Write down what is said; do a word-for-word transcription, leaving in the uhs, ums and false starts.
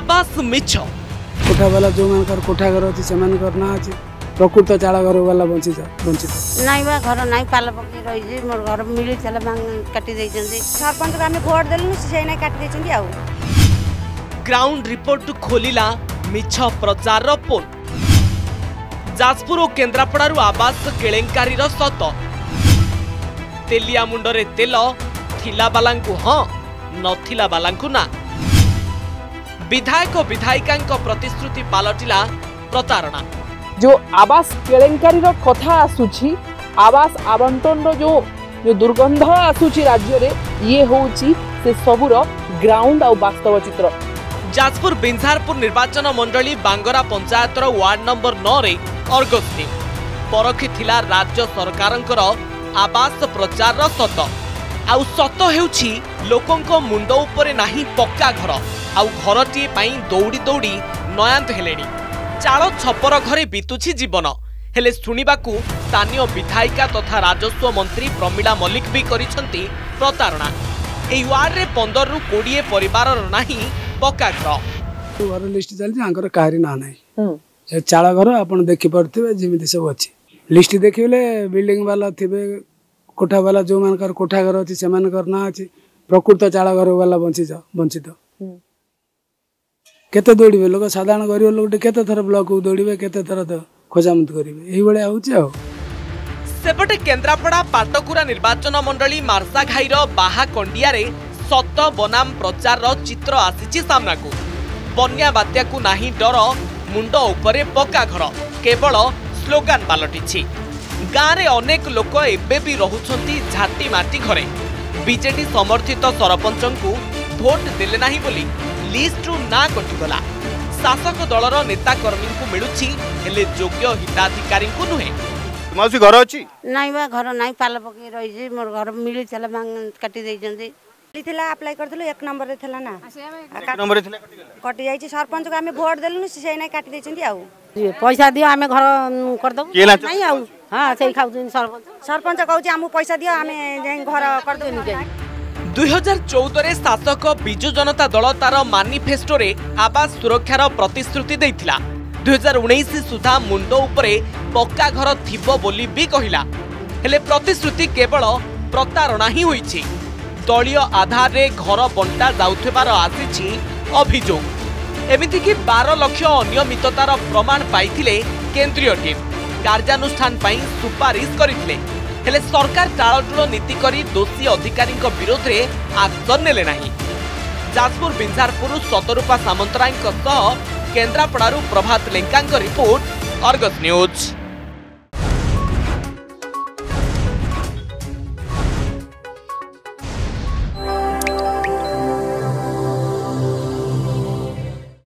आवास मिछ कोठा वाला जो मान कोठा घर अच्छी से ना अच्छी प्रकृत चाल घर वाला वंचित वंचित नाई बा घर नाई पाल पकई रही मोर घर मिली चला काटी देइछन्ती सरपंच को आमे वोट देलु से नै काटी देइछन्ती आउ ग्राउंड रिपोर्ट खोलिला मिछ प्रचार पोल जाजपुर और केन्द्रापड़ारू आवास केलेंकारी सत तेलिया मुंडरे तेल थिला बालांकु हाँ नथिला बालांकु ना विधायक विधायिका प्रतिश्रुति पालटिला प्रतारणा जो आवास केलेंकारी कथा आसुची आवास आवंटन जो जो दुर्गंध आसुची राज्य रे ये होउची से सबुर ग्राउंड और वास्तव चित्र जाजपुर बिंझारपुर निर्वाचन मंडली बांगरा पंचायतर वार्ड नंबर नौ रे अर्गस टीम परखी थिला राज्य सरकारंकर आवास प्रचार सत आउ सत हेउछि लोकंको मुंड उपरे नाही पक्का घर आउ घरटी पई दौड़ी दौड़ी नयांत हेलेनी चाल छपर घरे बीतुछि जीवन हेले सुनिबाकू स्थानीय विधायिका तथा राजस्व मंत्री प्रमीला मल्लिक भी करिसंती प्रतारणा एई वार्ड रे पंद्रह रु बीस परिवार नाही पक्का घर घर लिस्ट चलछि आंकर काहरी ना नाही चाल घर आपण देखि परथिबे जेमिति सब अछि लिस्ट देखिले बिल्डिंग वाला थिबे कोठा वाला जो मान कोठा घर अच्छी से ना अच्छी प्रकृत चाल घर वाला वंचित वंचित केते दौड़े लोक साधारण गरीब लोक केते थर ब्लॉक को दौड़े केते थर खोजामत करेंगे यही सेपटे केन्द्रापड़ा पाटकुरा निर्वाचन मंडली मार्सा घाईर बाहा कंडिया रे सत बनाम प्रचार चित्र आसीची सामना को बन्या बात्या को नाही डर मुंड उपरे पक्का घर केवल स्लोगान पालटिछि गाँव रे अनेक लोक एबे भी रहुछंती झाटी माटी घरे बीजेडी समर्थित सरपंच को भोट देले नाही बोली लिस्ट ना कटिगला शासक दलर नेता कर्मी को मिलुछि हेले योग्य हिताधिकारी को नुहे मासी घर अछि नाई बा घर नाई पाल पकई रही मोर घर मिली चला काटी देइछन्ती लिथिला अप्लाई करथलो एक नंबर रे थला ना एक नंबर रे थला कटि जाईछि सरपंच को आमे वोट देलु से नै काटी देइछन्ती आउ पैसा दियो आमे घर कर दबु नहीं आउ हां सेही खाउछन सरपंच सरपंच कहउछि हमु पैसा दियो आमे जाई घर कर देनु जाई दो हज़ार चौदह रे शासक बिजु जनता दल तार मानिफेस्टो रे आवास सुरक्षार प्रतिश्रुति देइथिला दो हज़ार उन्नीस सुधा मुंड उपरे पक्का घर थिबो बोली भी कहिला हेले प्रतिश्रुति केवल प्रतारणा ही होईछि दलीय आधार रे घर बंटा जाउथबार आसीछि अभियोग एमिति कि बारह लाख अनियमिततार प्रमाण पाइथिले केंद्रीय टीम कार्यानुष्ठान पई सुपारिश करिथिले हेले सरकार टाळटुळ नीति करी दोषी अधिकारी विरोध रे एक्शन नेले नाही जाजपुर बिंझारपुर सतरूपा सामंतराय केन्द्रापड़ारू Prabhat Lenka report Argus news.